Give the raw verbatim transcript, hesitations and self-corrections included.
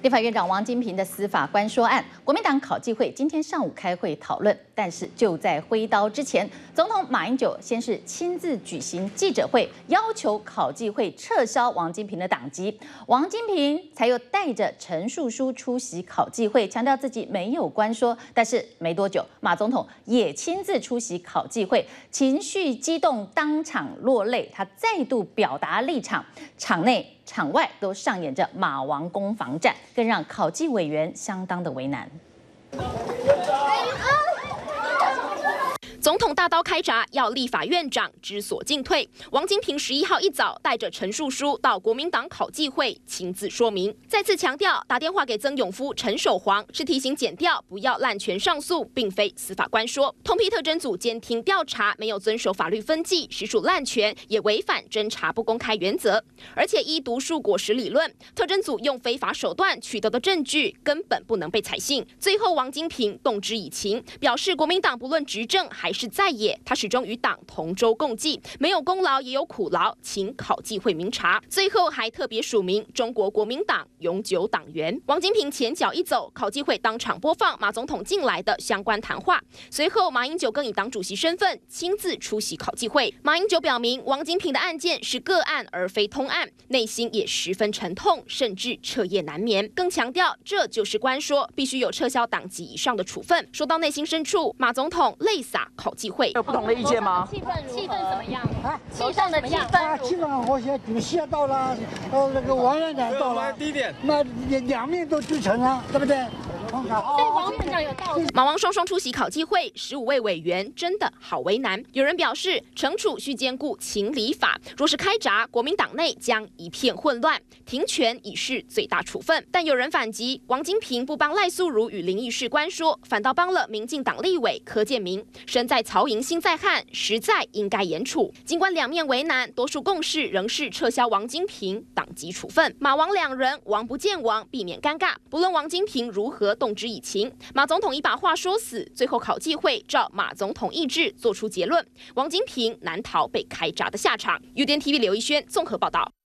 立法院长王金平的司法官说案，国民党考纪会今天上午开会讨论，但是就在挥刀之前，总统马英九先是亲自举行记者会，要求考纪会撤销王金平的党籍，王金平才又带着陈述书出席考纪会，强调自己没有关说。但是没多久，马总统也亲自出席考纪会，情绪激动，当场落泪，他再度表达立场，场内场外都上演着马王攻防战，更让考纪委员相当的为难。 总统大刀开闸，要立法院长知所进退。王金平十一号一早带着陈述书到国民党考纪会亲自说明，再次强调打电话给曾永夫、陈守煌是提醒检调不要滥权上诉，并非司法官说。通批特侦组监听调查没有遵守法律分际，实属滥权，也违反侦查不公开原则。而且依毒树果实理论，特侦组用非法手段取得的证据根本不能被采信。最后王金平动之以情，表示国民党不论执政还是在野，他始终与党同舟共济，没有功劳也有苦劳，请考纪会明察。最后还特别署名中国国民党永久党员。王金平前脚一走，考纪会当场播放马总统近来的相关谈话。随后马英九更以党主席身份亲自出席考纪会。马英九表明，王金平的案件是个案而非通案，内心也十分沉痛，甚至彻夜难眠。更强调这就是官说，必须有撤销党籍以上的处分。说到内心深处，马总统泪洒考纪会。 有不同的意见吗？ 气氛气氛怎么样？ 啊， 气氛的气氛， 气氛很和谐，主席到了，呃，那个王院长到了， 第一点， 那两面都支撑啊，对不对？ 对，王院长有到。 马王双双出席考纪会，十五位委员真的好为难。有人表示，惩处需兼顾情理法，若是开闸，国民党内将一片混乱，停权已是最大处分。但有人反击，王金平不帮赖素如与林义士官说，反倒帮了民进党立委柯建明，身在曹营心在汉，实在应该严处。尽管两面为难，多数共识仍是撤销王金平党籍处分。马王两人王不见王，避免尴尬。不论王金平如何动之以情，马总统已把话说死，最后考纪会照马总统意志做出结论，王金平难逃被开闸的下场。U D N T V 刘一轩综合报道。